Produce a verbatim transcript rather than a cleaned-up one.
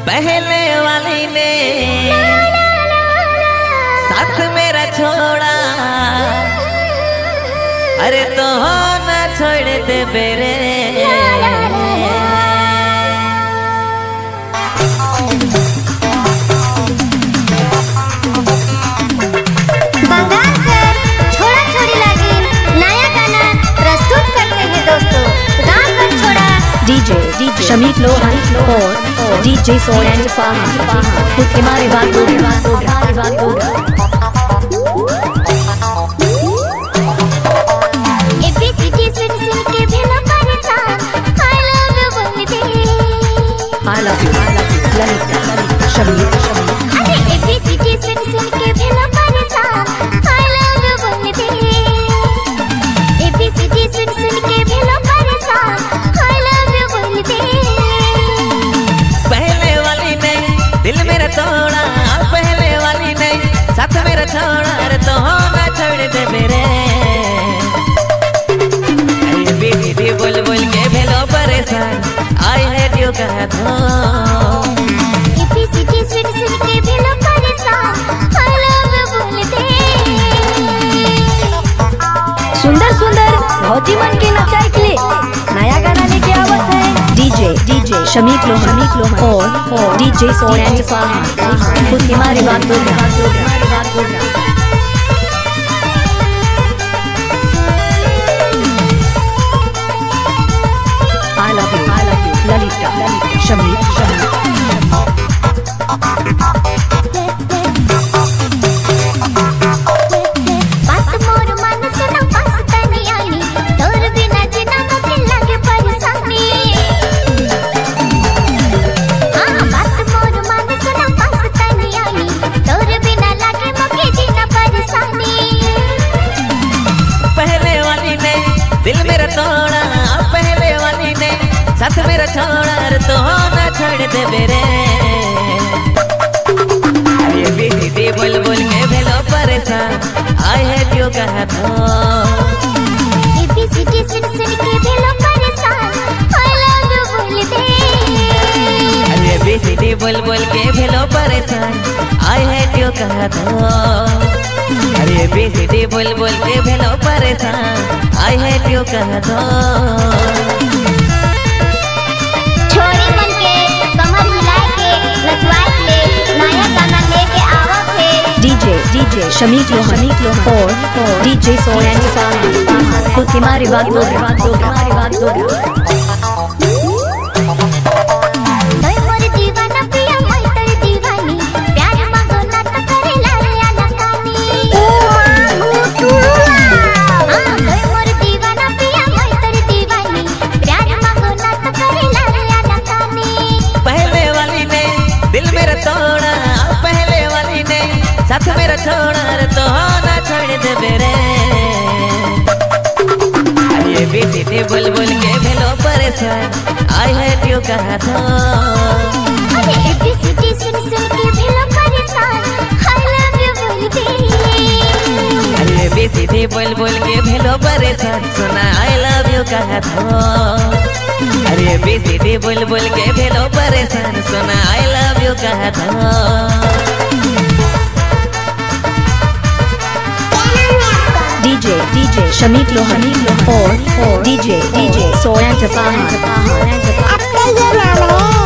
पहले वाली ने साथ मेरा छोड़ा, अरे तो हो ना छोड़ दे बेरे। डीजे डीजे शमीत लोहानी और डीजे सोएंट फाहा खुद के मारे बात दो बात बात दो एबीसीडी सुन सुन के भेला परेशान आई लव यू बोल दे I love you I love you Lalita Shamit Shamit अरे एबीसीडी सुन सुन के भेला परेशान आई लव यू बोल दे एबीसीडी सुन सुन के भेला परेशान पहले वाली ने दिल मेरा तोड़ा, पहले वाली ने साथ मेरा छोड़ा, अरे तो हो ना छोड़ दे मेरे। अरे बीबी बोल बोल के भेलो परेशान आई हेट यू कहा तो एबीसीडी सुन सुन के भेलो परेशान आई लव यू बोल दे। सुंदर सुंदर बहुत ही मन के नचाए के लिए नया गाना लेके आवत है डीजे डीजे शमीत लोहानी और डीजे सोएंट फाहा खुद की मारी बात दो बात दो I love you I love you Lalita Lalita Shamit Shamit दिल मेरा तोड़ा, पहले वाली ने साथ मेरा छोड़ा, तो हो ना छोड़ दे मेरे। अरे बीबी बोल बोल के भेलो परेशान आई हेट यू कहा तो एबीसीडी सुन सुन के भेलो परेशान आई लव यू बोल दे। अरे बीबी बोल बोल के भेलो परेशान आई हेट यू कहा तो अरे बीबी बोल बोल के भेलो परेशान आई हेट यू कहा तो छोरी मन के कमर हिला के नचवाए के नया गाना लेके आवत है डीजे डीजे शमीत लोहानी और डीजे सोएंट फाहा खुद की मारी बात दो बात दो बात दो साथ मेरा छोड़ा, तो हो ना छोड़ दे मेरे। अरे बीबी बोल बोल के भेलो परेशान आई हेट यू कहा तो अरे एबीसीडी सुन सुन के भेलो परेशान आई लव यू बोल दे। अरे बीबी बोल बोल के भेलो परेशान सुना आई लव यू कहा तो अरे बीबी बोल बोल के भेलो परेशान सुना आई लव यू कहा तो डीजे डीजे शमीत लोहानी और डीजे डीजे सोएंट फाहा। आपका ये नाम है